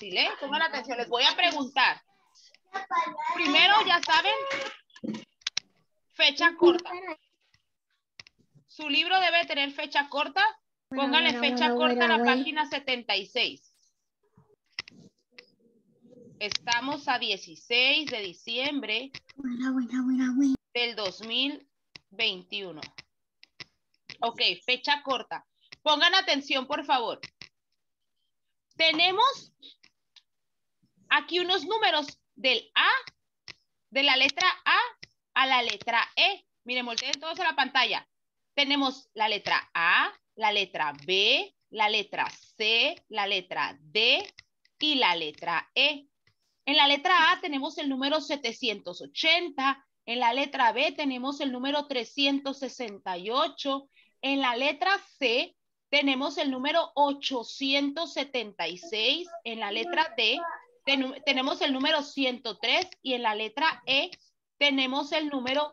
fácil, ¿eh? Pongan atención, les voy a preguntar. Primero, ya saben, fecha corta. Su libro debe tener fecha corta. Pónganle fecha corta a la página 76. Estamos a 16 de diciembre del 2021. Ok, fecha corta. Pongan atención, por favor. Tenemos aquí unos números de la letra A la letra E. Miren, volteen todos a la pantalla. Tenemos la letra A, la letra B, la letra C, la letra D y la letra E. En la letra A tenemos el número 780, en la letra B tenemos el número 368, en la letra C tenemos el número 876, en la letra D tenemos el número 103 y en la letra E tenemos el número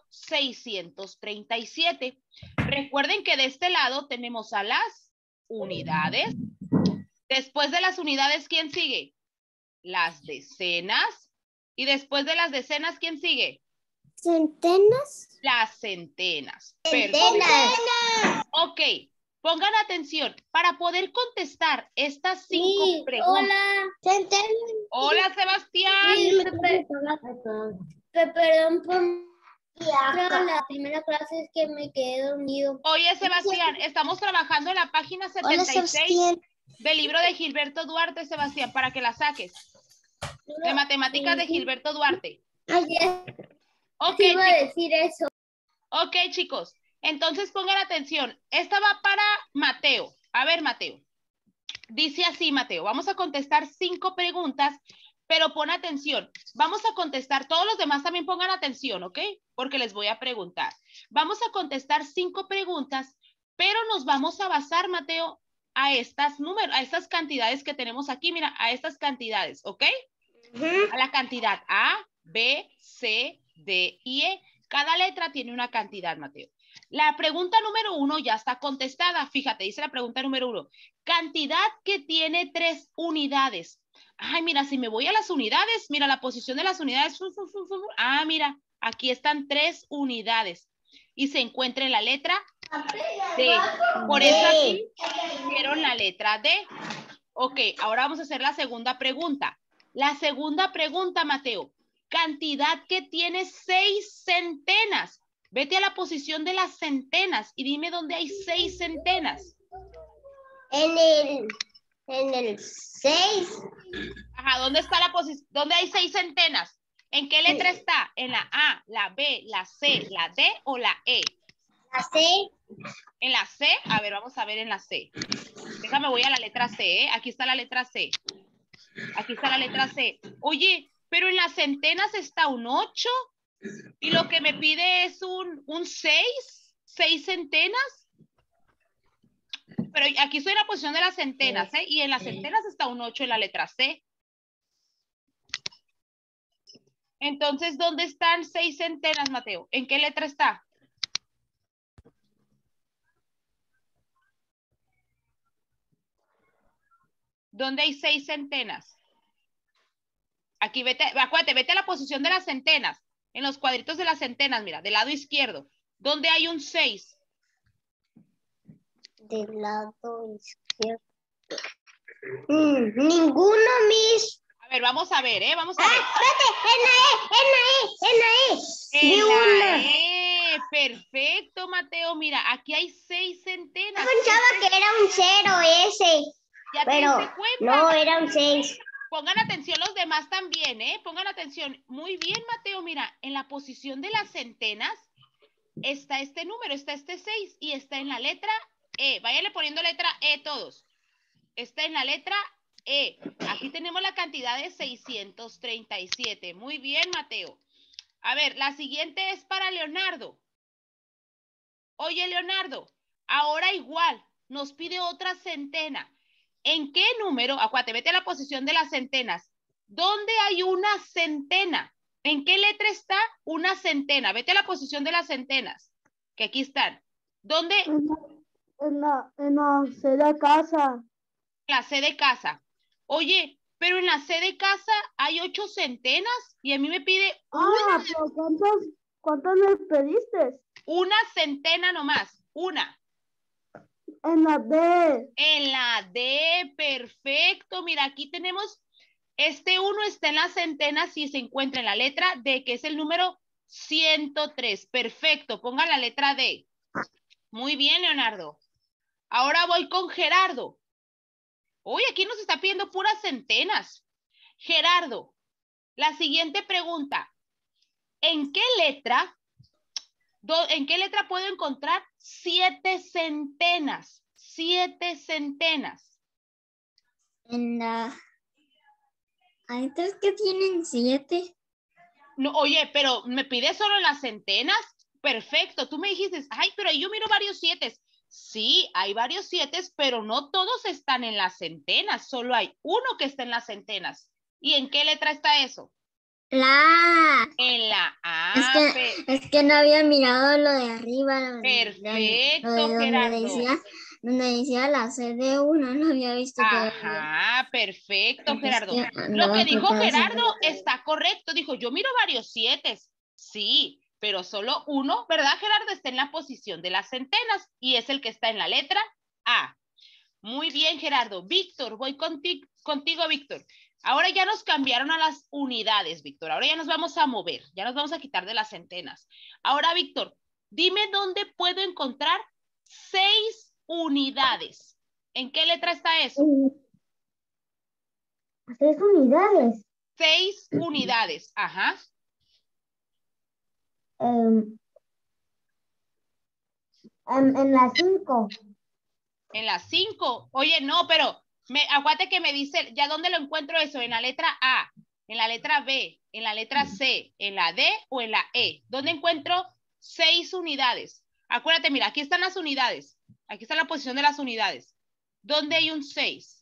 637. Recuerden que de este lado tenemos a las unidades. Después de las unidades, ¿quién sigue? Las decenas. Y después de las decenas, ¿quién sigue? ¿Centenas? Las centenas. Centenas. Ok, pongan atención. Para poder contestar estas 5 preguntas. Hola. Centenas. Hola, Sebastián. Sí, perdón por la primera clase, es que me quedé dormido. Oye, Sebastián, estamos trabajando en la página 76 del libro de Gilberto Duarte, Sebastián, para que la saques. De matemáticas de Gilberto Duarte. Ok, iba a decir eso. Ok, chicos. Entonces pongan atención. Esta va para Mateo. A ver, Mateo. Dice así, Mateo. Vamos a contestar 5 preguntas, pero pon atención. Vamos a contestar, todos los demás también pongan atención, ¿ok? Porque les voy a preguntar. Vamos a contestar 5 preguntas, pero nos vamos a basar, Mateo, a estas números, a estas cantidades que tenemos aquí. Mira, a estas cantidades, ¿ok? A la cantidad A, B, C, D y E. Cada letra tiene una cantidad, Mateo. La pregunta número 1 ya está contestada. Fíjate, dice la pregunta número 1. Cantidad que tiene 3 unidades. Ay, mira, si me voy a las unidades, mira la posición de las unidades. Ah, mira, aquí están 3 unidades. Y se encuentra en la letra D. Por eso aquí hicieron la letra D. Ok, ahora vamos a hacer la segunda pregunta. La segunda pregunta, Mateo. Cantidad que tiene 6 centenas. Vete a la posición de las centenas y dime dónde hay 6 centenas. En el 6. Ajá, ¿dónde está la posición? ¿Dónde hay 6 centenas? ¿En qué letra está? ¿En la A, la B, la C, la D o la E? La C. ¿En la C? A ver, vamos a ver en la C. Déjame, voy a la letra C, ¿eh? Aquí está la letra C. Aquí está la letra C. Oye, pero en las centenas está un 8 y lo que me pide es un 6. 6 centenas. Pero aquí estoy en la posición de las centenas, ¿eh? Y en las centenas está un 8 en la letra C. Entonces, ¿dónde están 6 centenas, Mateo? ¿En qué letra está? ¿Dónde hay 6 centenas? Aquí vete, acuérdate, vete a la posición de las centenas. En los cuadritos de las centenas, mira, del lado izquierdo. ¿Dónde hay un 6? Del lado izquierdo. Ninguno, Miss. A ver, vamos a ver, ¿eh? Vamos a ver. En la E. Perfecto, Mateo. Mira, aquí hay 6 centenas. Yo pensaba que era un 0 ese. ¿Ya pero te diste cuenta? No, era un 6. Pongan atención los demás también, ¿eh? Pongan atención. Muy bien, Mateo. Mira, en la posición de las centenas está este número, está este 6 y está en la letra E. Váyanle poniendo letra E todos. Está en la letra E. Aquí tenemos la cantidad de 637. Muy bien, Mateo. A ver, la siguiente es para Leonardo. Oye, Leonardo, ahora igual, nos pide otra centena. ¿En qué número? Acuérdate, vete a la posición de las centenas. ¿Dónde hay una centena? ¿En qué letra está una centena? Vete a la posición de las centenas, que aquí están. ¿Dónde? En la C de casa. La C de casa. Oye, pero en la C de casa hay 8 centenas y a mí me pide pero ¿cuántos me pediste? una centena nomás, una. En la D. En la D, perfecto. Mira, aquí tenemos, este 1 está en las centenas y se encuentra en la letra D, que es el número 103. Perfecto, ponga la letra D. Muy bien, Leonardo. Ahora voy con Gerardo. Uy, aquí nos está pidiendo puras centenas. Gerardo, la siguiente pregunta. ¿En qué letra puedo encontrar 7 centenas? 7 centenas. En la... Hay tres que tienen 7. No, oye, pero me pides solo las centenas. Perfecto, tú me dijiste, ay, pero yo miro varios 7. Sí, hay varios 7, pero no todos están en las centenas, solo hay uno que está en las centenas. ¿Y en qué letra está eso? La A. En la A. Es que no había mirado lo de arriba. Perfecto, donde Gerardo. decía la C de 1, no había visto todavía. Ajá, perfecto, Pero es Gerardo. que Lo andaba que dijo enfocado Gerardo siempre. está correcto. Dijo, yo miro varios 7. Sí, pero solo uno, ¿verdad, Gerardo? Está en la posición de las centenas y es el que está en la letra A. Muy bien, Gerardo. Víctor, voy contigo, Víctor. Ahora ya nos cambiaron a las unidades, Víctor. Ahora ya nos vamos a mover. Ya nos vamos a quitar de las centenas. Ahora, Víctor, dime dónde puedo encontrar 6 unidades. ¿En qué letra está eso? 6 unidades. 6 unidades. Ajá. En la 5. En la 5. Oye, no, pero aguante que me dice, ¿ya dónde lo encuentro eso? ¿En la letra A, en la letra B, en la letra C, en la D o en la E? ¿Dónde encuentro 6 unidades? Acuérdate, mira, aquí están las unidades. Aquí está la posición de las unidades. ¿Dónde hay un 6?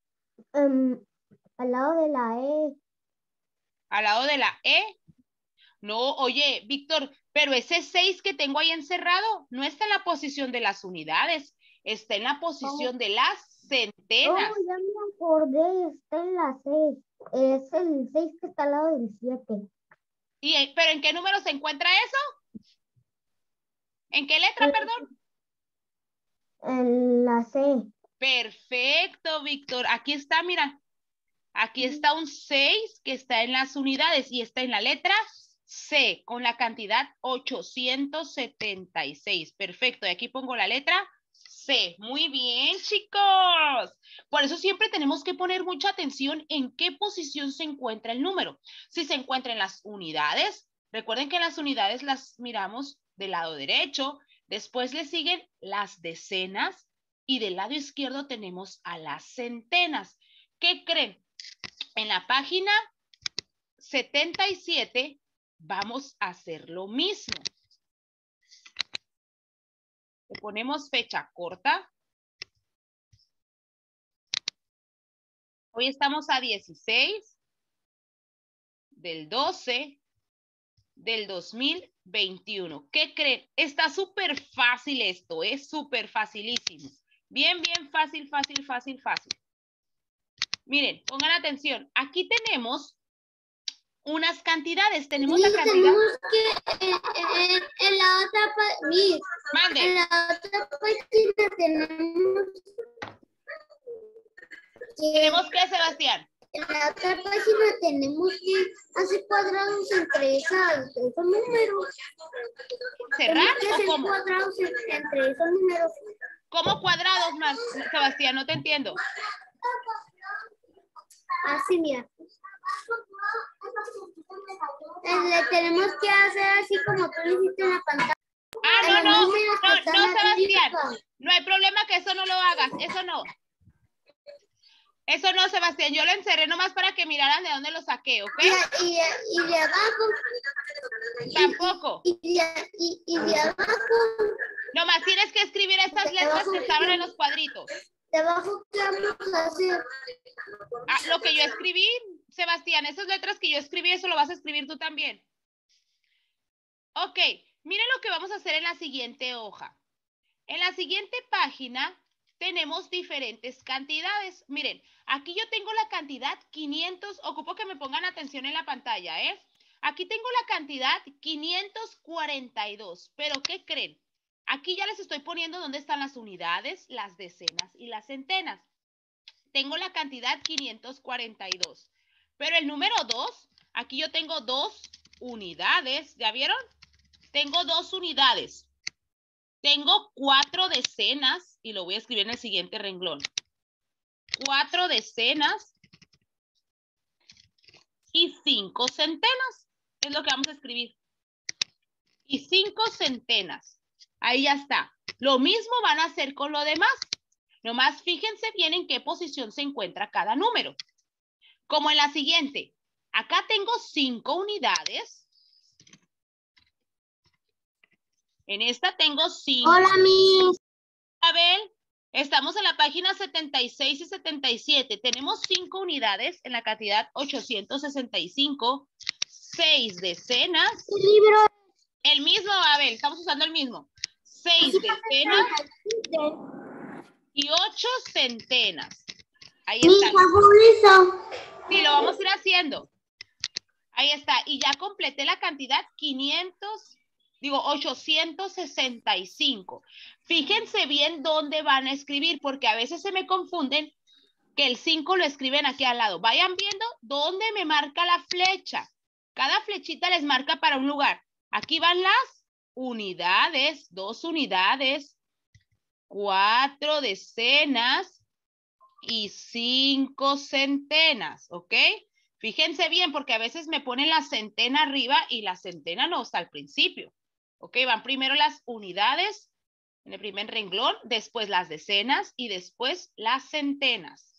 Al lado de la E. ¿Al lado de la E? No, oye, Víctor, pero ese 6 que tengo ahí encerrado no está en la posición de las unidades, está en la posición de las centenas. Ya me acordé, está en la 6. Es el 6 que está al lado del 7. ¿Pero en qué número se encuentra eso? ¿En qué letra, perdón? En la C. Perfecto, Víctor. Aquí está, mira. Aquí está un 6 que está en las unidades y está en la letra C con la cantidad 876. Perfecto. Y aquí pongo la letra C. Muy bien, chicos. Por eso siempre tenemos que poner mucha atención en qué posición se encuentra el número. Si se encuentra en las unidades, recuerden que las unidades las miramos del lado derecho. Después le siguen las decenas y del lado izquierdo tenemos a las centenas. ¿Qué creen? En la página 77 vamos a hacer lo mismo. Le ponemos fecha corta. Hoy estamos a 16 del 12 del 2021. ¿Qué creen? Está súper fácil esto, es súper facilísimo. Bien, bien fácil, fácil, fácil, fácil. Miren, pongan atención. Aquí tenemos unas cantidades. Tenemos la cantidad. Tenemos que en la otra Mande. En la otra página ¿Tenemos qué, Sebastián? En la otra página tenemos que hacer cuadrados entre esos números. ¿Cerrar que o hacer cómo? cuadrados entre esos números. ¿Cómo cuadrados, Sebastián? No te entiendo. Así, mira. Le tenemos que hacer así como tú lo hiciste en la pantalla. Ah, no, Sebastián. No hay problema que eso no lo hagas. Eso no. Eso no, Sebastián. Yo lo encerré nomás para que miraran de dónde lo saqué, ¿ok? Y de abajo. Tampoco. Y de abajo. Nomás tienes que escribir estas letras que estaban en los cuadritos. De abajo, ¿qué vamos a hacer? Ah, lo que yo escribí, Sebastián, esas letras que yo escribí, eso lo vas a escribir tú también. Ok, miren lo que vamos a hacer en la siguiente hoja. En la siguiente página tenemos diferentes cantidades. Miren, aquí yo tengo la cantidad 500, ocupo que me pongan atención en la pantalla, ¿eh? Aquí tengo la cantidad 542, pero ¿qué creen? Aquí ya les estoy poniendo dónde están las unidades, las decenas y las centenas. Tengo la cantidad 542, pero el número 2, aquí yo tengo 2 unidades, ¿ya vieron? Tengo 2 unidades. Tengo 4 decenas y lo voy a escribir en el siguiente renglón. 4 decenas y 5 centenas. Es lo que vamos a escribir. Y 5 centenas. Ahí ya está. Lo mismo van a hacer con lo demás. Nomás fíjense bien en qué posición se encuentra cada número. Como en la siguiente. Acá tengo 5 unidades. En esta tengo 5. Hola, Miss. Abel, estamos en la página 76 y 77. Tenemos 5 unidades en la cantidad 865. 6 decenas. El libro. El mismo, Abel, estamos usando el mismo. 6 decenas y 8 centenas. Ahí Mi está. favorito. Sí, lo vamos a ir haciendo. Ahí está. Y ya completé la cantidad 865. Fíjense bien dónde van a escribir, porque a veces se me confunden que el 5 lo escriben aquí al lado. Vayan viendo dónde me marca la flecha. Cada flechita les marca para un lugar. Aquí van las unidades, 2 unidades, 4 decenas y 5 centenas, ¿ok? Fíjense bien porque a veces me ponen la centena arriba y la centena no está al principio. ¿Ok? Van primero las unidades en el primer renglón, después las decenas y después las centenas.